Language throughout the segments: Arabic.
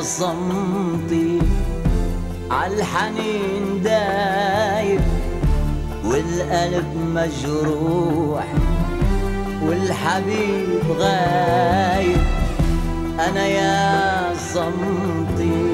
صمتي عالحنين دايب، والقلب مجروح والحبيب غايب. أنا يا صمتي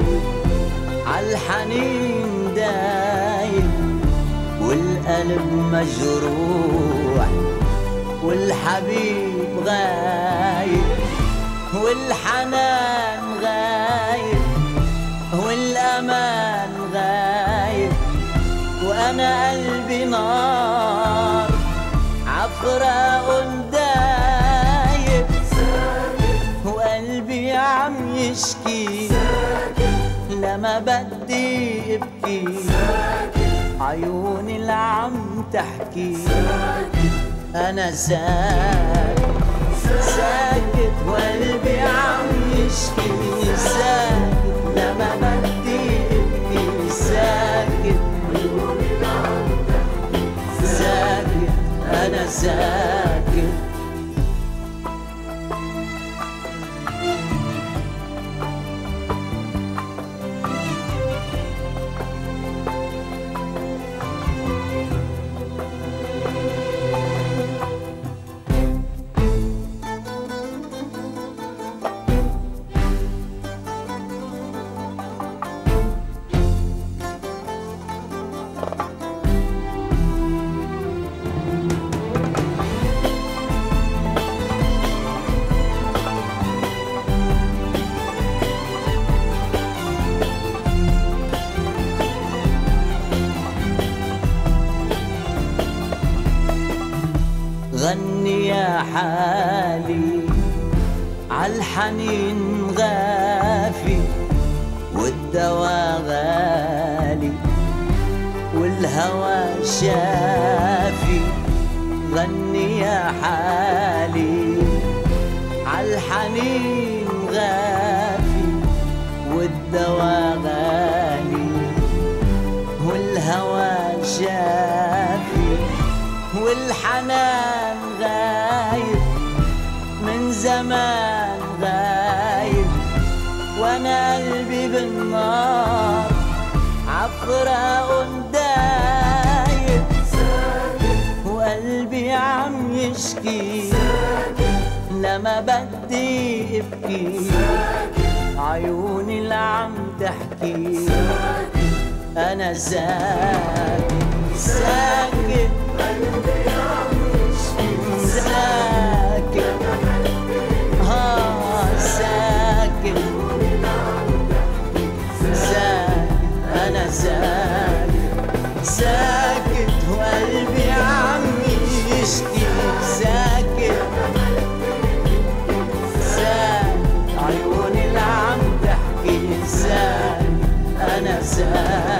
عالحنين دايب، والقلب مجروح والحبيب غايب، والحنان غايب والأمان غايب، وأنا قلبي نار عفراء دايب، وقلبي عم يشكي لما بدي ابكي، عيوني اللي عم تحكي. أنا ساكت ساكت وقلبي عم يشكي، ساكت لما بدي ابكي، ساكت ساكت أنا ساكت. غني يا حالي عالحنين غافي، والدوا غالي والهوى شافي. غني يا حالي عالحنين غافي، والدوا غالي والهوى شافي، والحنان غايب من زمان غايب، وانا قلبي بالنار عفراء دايب، وقلبي عم يشكي لما بدي ابكي، عيوني اللي عم تحكي. انا ساكت ساكت ساكت ساكت ساكت أنا ساكت ساكت وقلبي عم يشكي، ساكت ساكت عيوني اللي عم تحكي، ساكت أنا ساكت.